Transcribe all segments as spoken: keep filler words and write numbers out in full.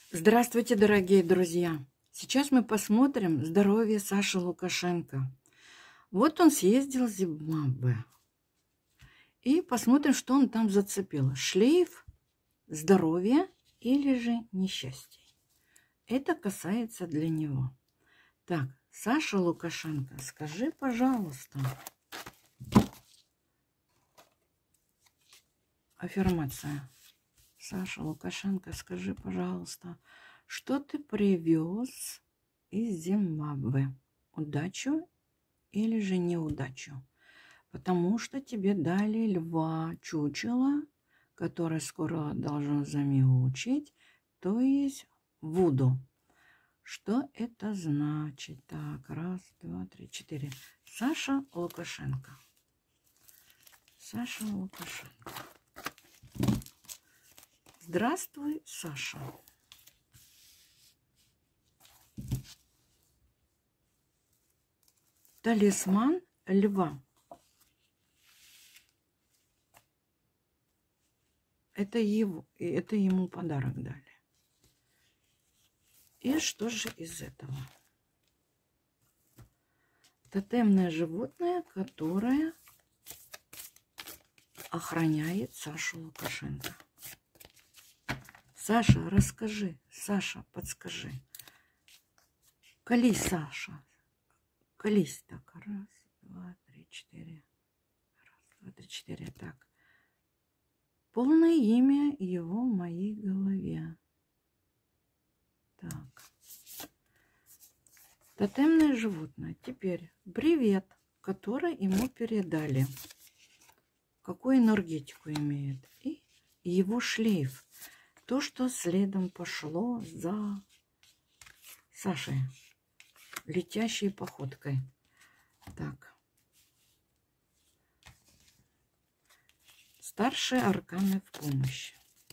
Здравствуйте, дорогие друзья! Сейчас мы посмотрим здоровье Саши Лукашенко. Вот он съездил в Зимбабве. И посмотрим, что он там зацепил. Шлейф здоровья или же несчастья. Это касается для него. Так, Саша Лукашенко, скажи, пожалуйста. Аффирмация. Саша Лукашенко, скажи, пожалуйста, что ты привез из Зимбабве? Удачу или же неудачу? Потому что тебе дали льва чучело, которое скоро должно замяучить, то есть вуду. Что это значит? Так, раз, два, три, четыре. Саша Лукашенко. Саша Лукашенко. Здравствуй, Саша. Талисман льва. Это его, это ему подарок дали. И что же из этого? Тотемное животное, которое охраняет Сашу Лукашенко. Саша, расскажи. Саша, подскажи. Колись, Саша. Колись. Так, раз, два, три, четыре. Раз, два, три, четыре. Так. Полное имя его в моей голове. Так. Тотемное животное. Теперь привет, который ему передали. Какую энергетику имеет. И его шлейф. То, что следом пошло за Сашей. Летящей походкой. Так. Старшие арканы в помощь.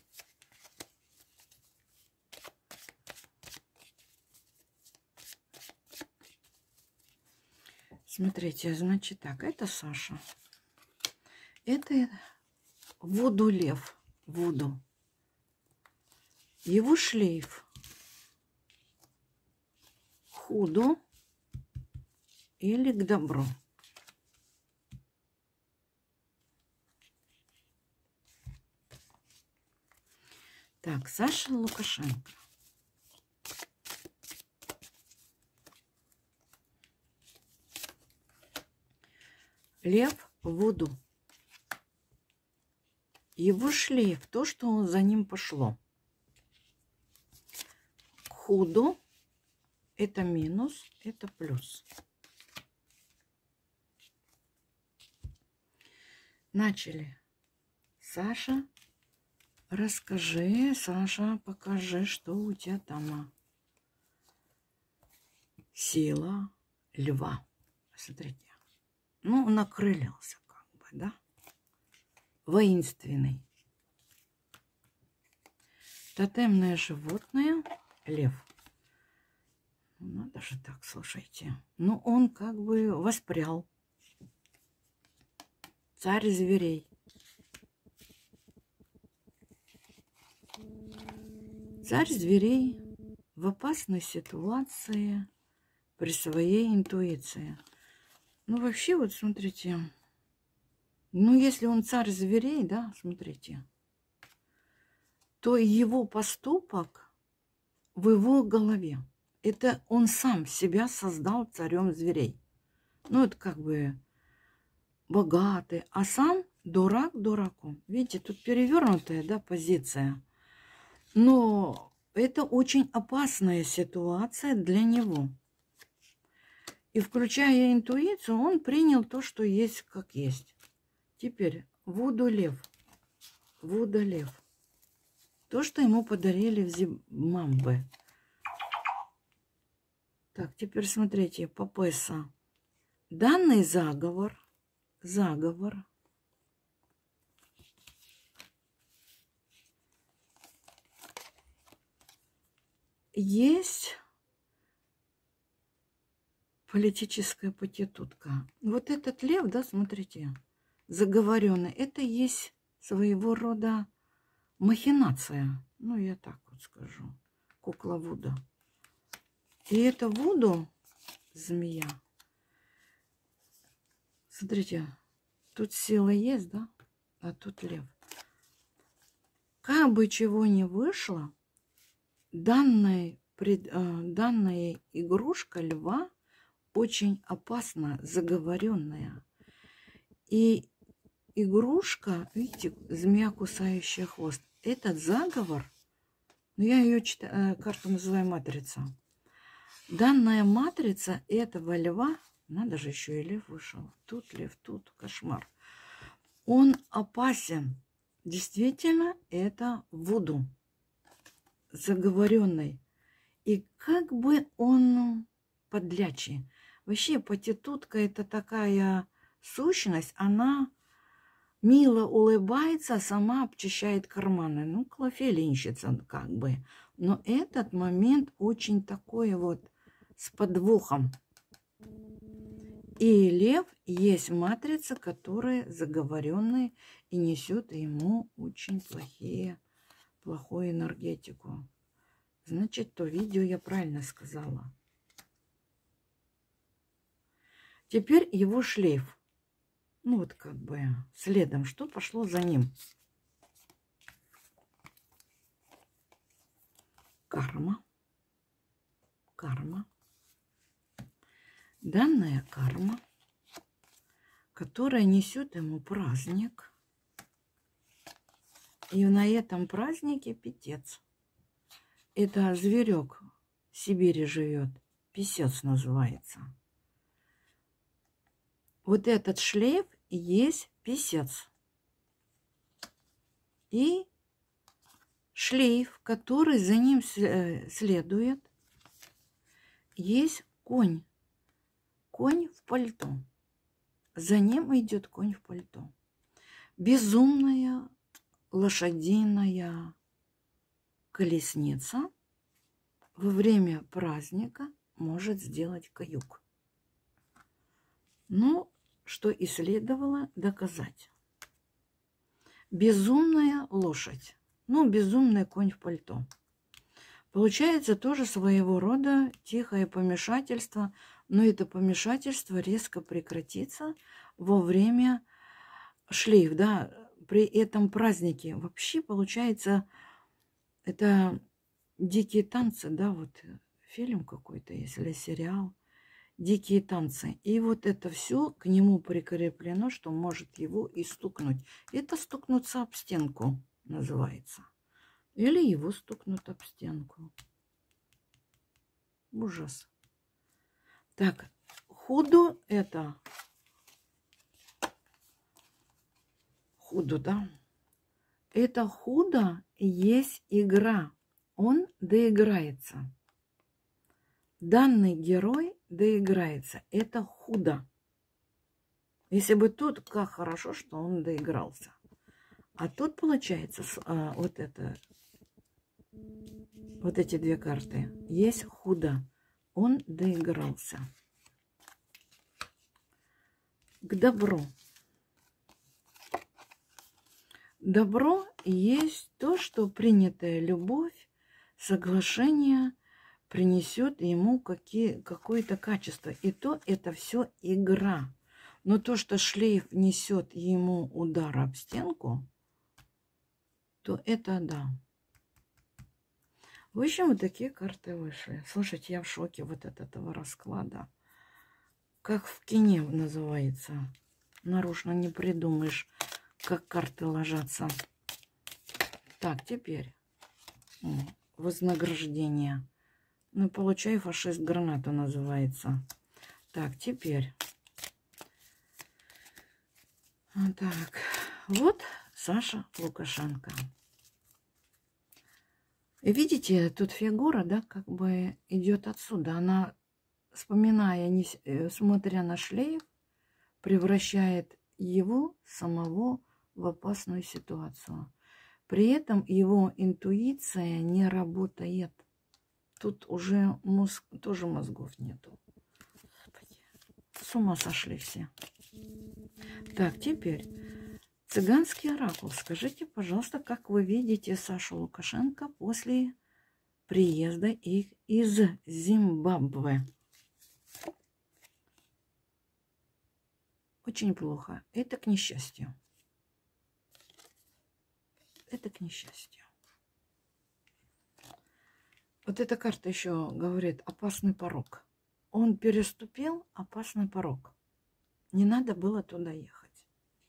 Смотрите, значит так, это Саша. Это Вуду лев. Вуду. Его шлейф. Худу или к добру. Так, Саша Лукашенко. Лев Вуду. Его шлейф, то, что за ним пошло. Худу это минус, это плюс. Начали. Саша, расскажи, Саша, покажи, что у тебя там. Сила льва. Смотрите. Ну, накрылился как бы, да? Воинственный. Тотемное животное лев. Надо же так, слушайте. Ну, он как бы воспрял. Царь зверей. Царь зверей в опасной ситуации при своей интуиции. Ну, вообще, вот смотрите. Ну, если он царь зверей, да, смотрите, то его поступок в его голове. Это он сам себя создал царем зверей. Ну, это как бы богатый. А сам дурак дураком. Видите, тут перевернутая, да, позиция. Но это очень опасная ситуация для него. И включая интуицию, он принял то, что есть, как есть. Теперь Вуду лев. Вуда лев. То, что ему подарили в Зимбабве. Так, теперь смотрите, Папесса. Данный заговор, заговор есть политическая проститутка. Вот этот лев, да, смотрите, заговоренный, это есть своего рода махинация. Ну, я так вот скажу. кукла Вуду. И это Вуду, змея. Смотрите, тут сила есть, да? А тут лев. Как бы чего ни вышло, данная, пред, э, данная игрушка льва очень опасна, заговоренная. И игрушка, видите, змея, кусающая хвост. Этот заговор, ну я ее читаю, карту называю матрица. Данная матрица этого льва, надо же, еще и лев вышел. Тут лев, тут кошмар. Он опасен. Действительно, это Вуду заговоренный. И как бы он подлячий. Вообще, проститутка это такая сущность, она мило улыбается, а сама обчищает карманы. Ну, клофелинщица как бы. Но этот момент очень такой вот с подвохом. И лев есть матрица, которая заговоренная и несет ему очень плохие, плохую энергетику. Значит, то видео я правильно сказала. Теперь его шлейф. Ну вот как бы следом, что пошло за ним. Карма. Карма. Данная карма, которая несет ему праздник. И на этом празднике писец. Это зверек в Сибири живет. Писец называется. Вот этот шлейф и есть писец. И шлейф, который за ним следует, есть конь. Конь в пальто. За ним идет конь в пальто. Безумная лошадиная колесница во время праздника может сделать каюк. Ну, что и следовало доказать. Безумная лошадь. Ну, безумный конь в пальто. Получается тоже своего рода тихое помешательство, но это помешательство резко прекратится во время шлейф, да, при этом празднике. Вообще получается, это дикие танцы, да, вот фильм какой-то есть или сериал «Дикие танцы». И вот это все к нему прикреплено, что может его и стукнуть. Это стукнуться об стенку называется. Или его стукнут об стенку. Ужас. Так, Худу это... Худу, да? Это худо есть игра. Он доиграется. Данный герой доиграется. Это худо. Если бы тут, как хорошо, что он доигрался. А тут получается а, вот это... Вот эти две карты. Есть худо. Он доигрался. К добру. Добро есть то, что принятая любовь, соглашение принесет ему какие, какое-то качество. И то это все игра. Но то, что шлейф несет ему удар об стенку, то это да. В общем, вот такие карты вышли. Слушайте, я в шоке вот от этого расклада. Как в кине называется. Нарочно не придумаешь, как карты ложатся. Так, теперь вознаграждение. Ну, получай фашист гранату называется. Так, теперь. Так, вот Саша Лукашенко. Видите, тут фигура, да, как бы идет отсюда. Она, вспоминая, не, смотря на шлейф, превращает его самого в опасную ситуацию. При этом его интуиция не работает. Тут уже мозг, тоже мозгов нету. Господи, с ума сошли все. Так, теперь цыганский оракул. Скажите, пожалуйста, как вы видите Сашу Лукашенко после приезда их из Зимбабве. Очень плохо. Это к несчастью. Это к несчастью. Вот эта карта еще говорит опасный порог. Он переступил опасный порог. Не надо было туда ехать.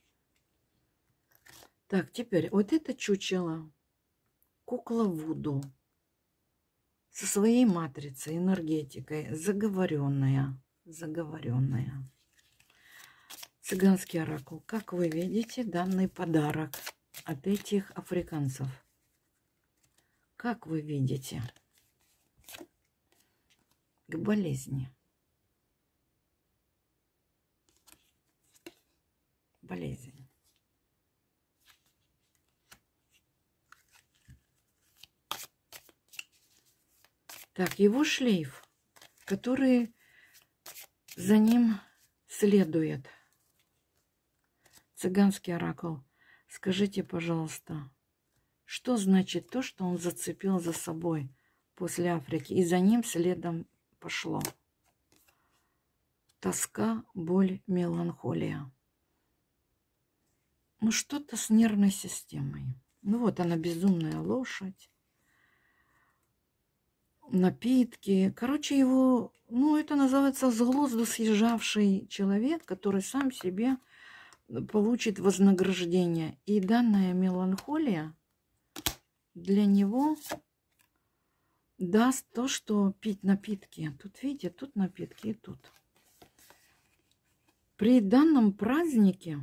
Так, теперь вот это чучело. Кукла Вуду. Со своей матрицей, энергетикой. Заговоренная. Заговоренная. Цыганский оракул. Как вы видите, данный подарок от этих африканцев. Как вы видите? К болезни. Болезнь. Так, его шлейф, который за ним следует. Цыганский оракул. Скажите, пожалуйста, что значит то, что он зацепил за собой после Африки, и за ним следом пошло? Тоска, боль, меланхолия. Ну, что-то с нервной системой. Ну, вот она, безумная лошадь. Напитки. Короче, его, ну, это называется с глузду съезжавший человек, который сам себе получит вознаграждение. И данная меланхолия для него даст то, что пить напитки. Тут, видите, тут напитки и тут. При данном празднике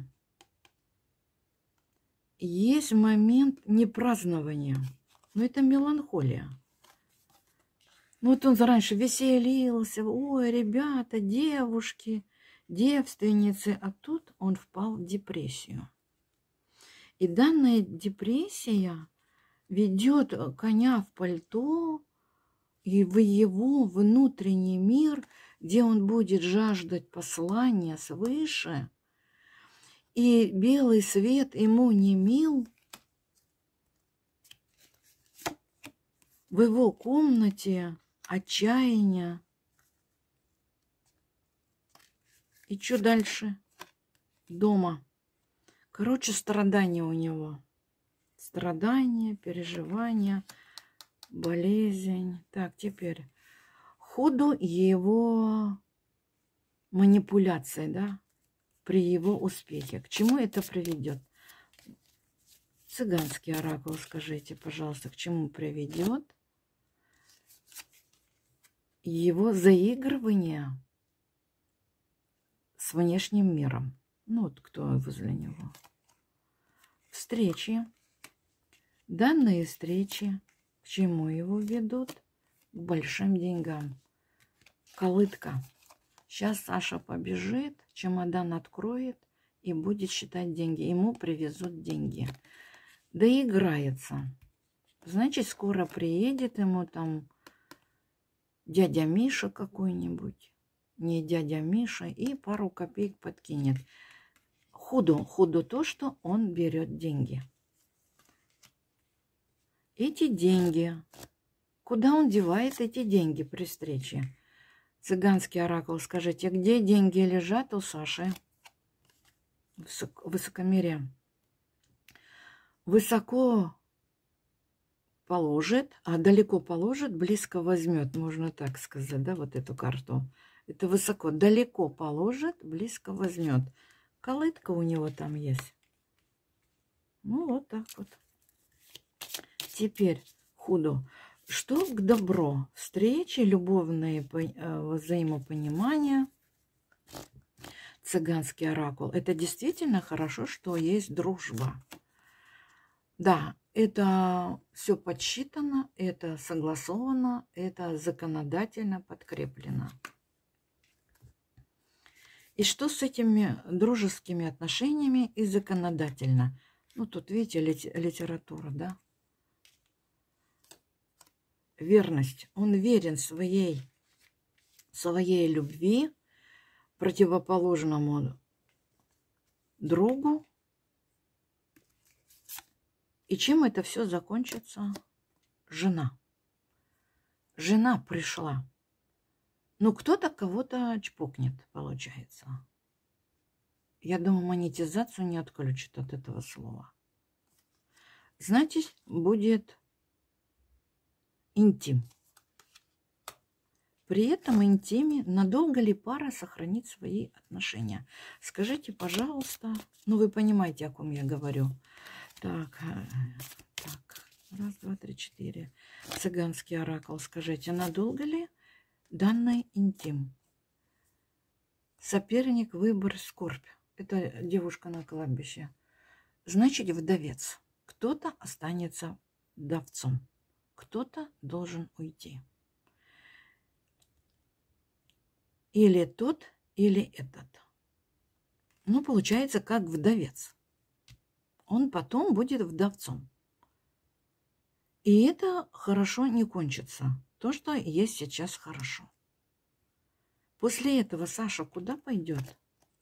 есть момент непразднования. Но это меланхолия. Ну, вот он раньше веселился. Ой, ребята, девушки, девственницы. А тут он впал в депрессию. И данная депрессия ведет коня в пальто и в его внутренний мир, где он будет жаждать послания свыше. И белый свет ему не мил. В его комнате отчаяние. И что дальше? Дома. Короче, страдания у него. Страдания, переживания, болезнь. Так, теперь. Ходу его манипуляции, да, при его успехе. К чему это приведет? Цыганский оракул, скажите, пожалуйста, к чему приведет его заигрывание с внешним миром? Ну, вот кто возле него. Встречи. Данные встречи к чему его ведут? К большим деньгам. Колытка. Сейчас Саша побежит, чемодан откроет и будет считать деньги. Ему привезут деньги. Доиграется. Значит, скоро приедет ему там дядя Миша какой-нибудь. Не дядя Миша. И пару копеек подкинет. Худо. Худо то, что он берет деньги. Эти деньги. Куда он девает эти деньги при встрече? Цыганский оракул, скажите, где деньги лежат у Саши? Высок, высокомерие. Высоко положит, а далеко положит, близко возьмет. Можно так сказать, да, вот эту карту. Это высоко. Далеко положит, близко возьмет. Колытка у него там есть. Ну, вот так вот. Теперь худо. Что к добро? Встречи, любовные взаимопонимания. Цыганский оракул. Это действительно хорошо, что есть дружба. Да, это все подсчитано, это согласовано, это законодательно подкреплено. И что с этими дружескими отношениями и законодательно? Ну, тут, видите, литература, да? Верность. Он верен своей, своей любви противоположному другу. И чем это все закончится? Жена. жена пришла. Ну, кто-то кого-то чпокнет, получается. Я думаю, монетизацию не отключат от этого слова. Значит, будет интим. При этом интиме надолго ли пара сохранит свои отношения? Скажите, пожалуйста. Ну, вы понимаете, о ком я говорю. Так, так. Раз, два, три, четыре. Цыганский оракул. Скажите, надолго ли данный интим? Соперник, выбор, скорбь. Это девушка на кладбище. Значит, вдовец. Кто-то останется вдовцом. Кто-то должен уйти. Или тот, или этот. Ну, получается, как вдовец. Он потом будет вдовцом. И это хорошо не кончится. То, что есть сейчас, хорошо. После этого Саша куда пойдет?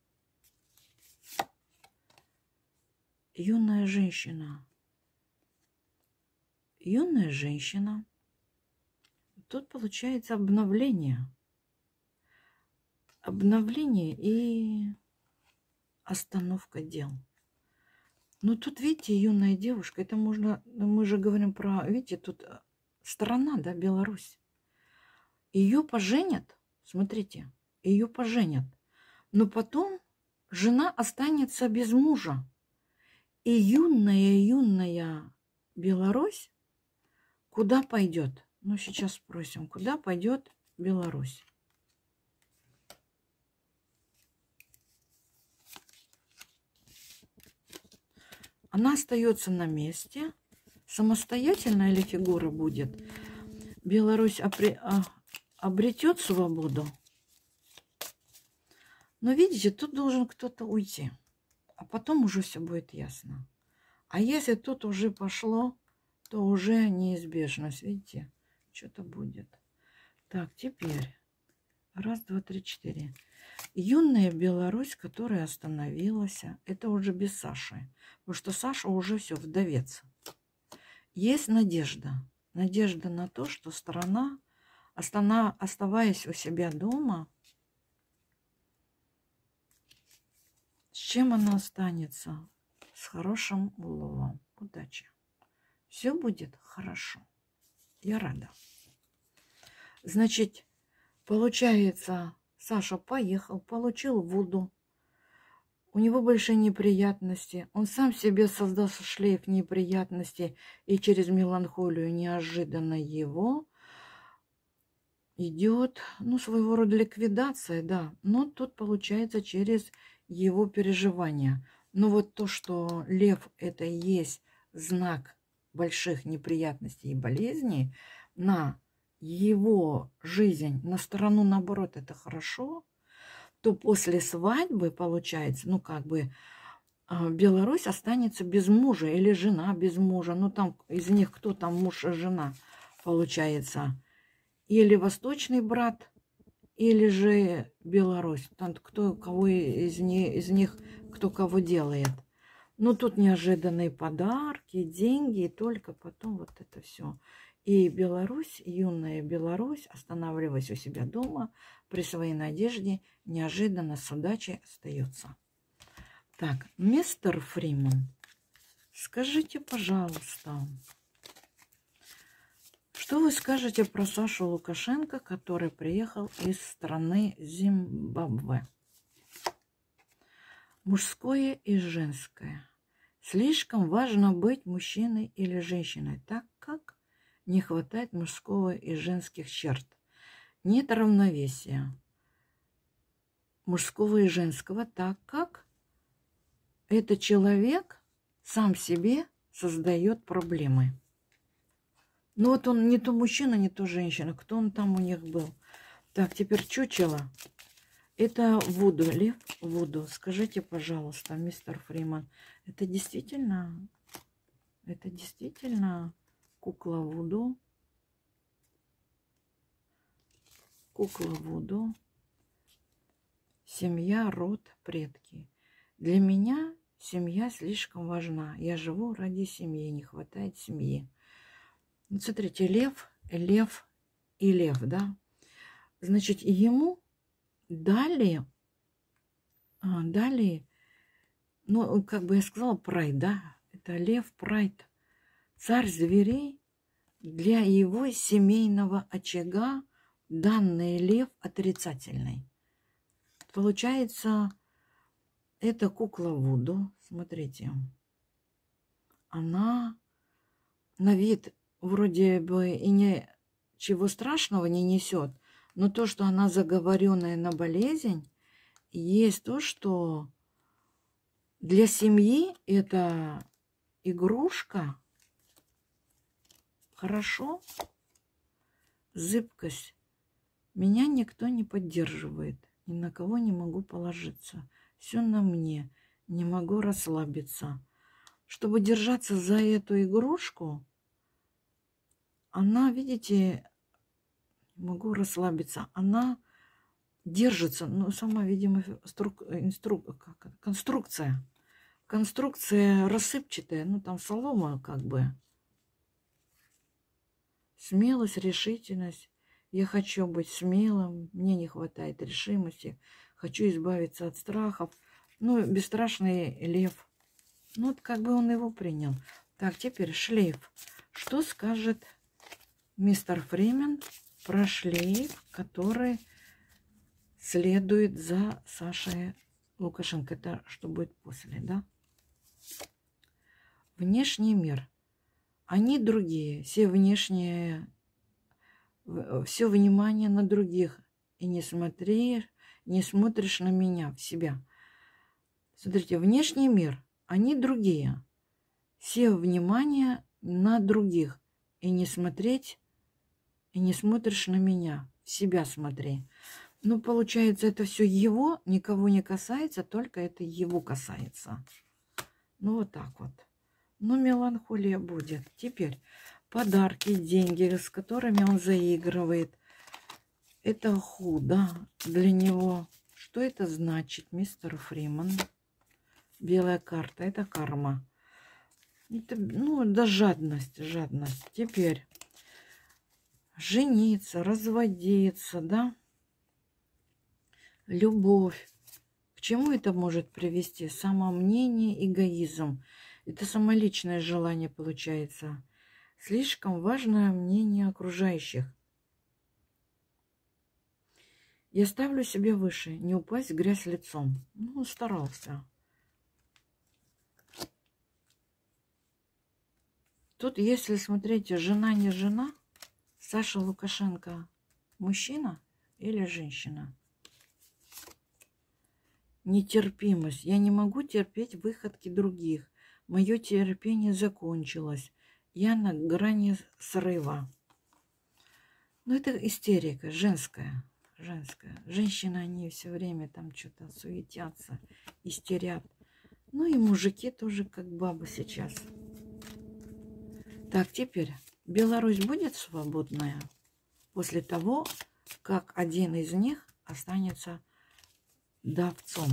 Юная женщина. Юная женщина. Тут получается обновление. Обновление и остановка дел. Ну, тут, видите, юная девушка, это можно, мы же говорим про, видите, тут страна, да, Беларусь. Ее поженят, смотрите, ее поженят. Но потом жена останется без мужа. И юная-юная Беларусь куда пойдет? Ну, сейчас спросим, куда пойдет Беларусь? Она остается на месте. Самостоятельная ли фигура будет? Беларусь опре... а, обретет свободу. Но видите, тут должен кто-то уйти. А потом уже все будет ясно. А если тут уже пошло, то уже неизбежность. Видите, что-то будет. Так, теперь. Раз, два, три, четыре. Юная Беларусь, которая остановилась, это уже без Саши. Потому что Саша уже все, вдовец. Есть надежда. Надежда на то, что страна, оставаясь у себя дома, с чем она останется? С хорошим уловом. Удачи. Все будет хорошо. Я рада. Значит, получается, Саша поехал, получил Вуду. У него большие неприятности. Он сам себе создал шлейф неприятностей. И через меланхолию неожиданно его идет, ну, своего рода ликвидация, да. Но тут получается через его переживания. Но вот то, что лев это и есть знак больших неприятностей и болезней, на его жизнь, на сторону наоборот, это хорошо, то после свадьбы, получается, ну, как бы, Беларусь останется без мужа или жена без мужа. Ну, там из них кто там муж и жена, получается. Или восточный брат, или же Беларусь. Там кто кого из них, из них кто кого делает. Ну, тут неожиданные подарки, деньги, и только потом вот это все. И Беларусь, юная Беларусь, останавливаясь у себя дома, при своей надежде, неожиданно с удачей остается. Так, мистер Фриман, скажите, пожалуйста, что вы скажете про Сашу Лукашенко, который приехал из страны Зимбабве? Мужское и женское. Слишком важно быть мужчиной или женщиной, так как не хватает мужского и женских черт. Нет равновесия мужского и женского, так как этот человек сам себе создает проблемы. Ну вот он не то мужчина, не то женщина. Кто он там у них был? Так, теперь чучело. Это Вуду, лев Вуду. Скажите, пожалуйста, мистер Фриман, это действительно, это действительно кукла Вуду? Кукла Вуду. Семья, род, предки. Для меня семья слишком важна. Я живу ради семьи, не хватает семьи. Вот смотрите, лев, лев и лев, да? Значит, ему дали, а, дали, ну, как бы я сказала, прайд, да? Это лев, прайд, царь зверей для его семейного очага, данный лев отрицательный. Получается, это кукла Вуду, смотрите, она на вид вроде бы и ничего страшного не несет, но то, что она заговоренная на болезнь, есть то, что для семьи это игрушка, хорошо, зыбкость. Меня никто не поддерживает, ни на кого не могу положиться. Все на мне, не могу расслабиться. Чтобы держаться за эту игрушку, она, видите, могу расслабиться, она держится, ну, сама, видимо, струк, инстру, как, конструкция. Конструкция рассыпчатая, ну, там солома как бы. Смелость, решительность. Я хочу быть смелым, мне не хватает решимости, хочу избавиться от страхов. Ну, бесстрашный лев. Ну, вот как бы он его принял. Так, теперь шлейф. Что скажет мистер Фримен про шлейф, который следует за Сашей Лукашенко? Это что будет после, да? Внешний мир. Они другие, все внешние, все внимание на других. И не смотри, не смотришь на меня, в себя. Смотрите, внешний мир, они другие. Все внимание на других. И не смотреть, и не смотришь на меня, в себя смотри. Ну, получается, это все его, никого не касается, только это его касается. Ну, вот так вот. Но меланхолия будет. Теперь подарки, деньги, с которыми он заигрывает. Это худо для него. Что это значит, мистер Фриман? Белая карта. Это карма. Это, ну, да, жадность, жадность. Теперь жениться, разводиться, да? Любовь. К чему это может привести? Самомнение, эгоизм. Это самоличное желание получается. Слишком важное мнение окружающих. Я ставлю себя выше, не упасть в грязь лицом. Ну, старался. Тут, если смотрите, жена не жена, Саша Лукашенко мужчина или женщина? Нетерпимость. Я не могу терпеть выходки других. Мое терпение закончилось. Я на грани срыва. Ну, это истерика женская. Женская. Женщины, они все время там что-то суетятся, истерят. Ну и мужики тоже как бабы сейчас. Так, теперь Беларусь будет свободная после того, как один из них останется давцом.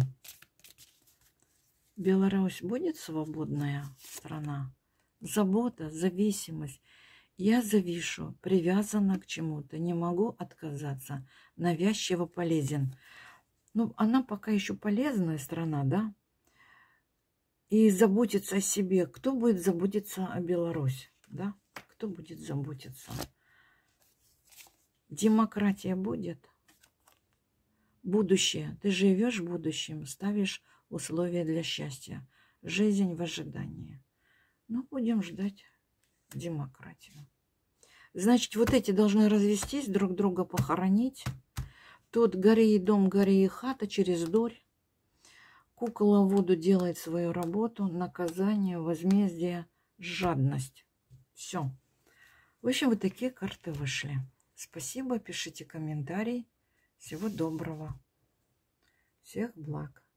Беларусь будет свободная страна? Забота, зависимость. Я завишу, привязана к чему-то, не могу отказаться, навязчиво полезен. Ну, она пока еще полезная страна, да? И заботиться о себе. Кто будет заботиться о Беларуси, да? Кто будет заботиться? Демократия будет? Будущее. Ты живешь в будущем, ставишь условия для счастья. Жизнь в ожидании. Ну, будем ждать демократию. Значит, вот эти должны развестись, друг друга похоронить. Тут гори и дом, гори и хата через дорь. Кукола Вуду делает свою работу. Наказание, возмездие, жадность. Все. В общем, вот такие карты вышли. Спасибо, пишите комментарии. Всего доброго. Всех благ.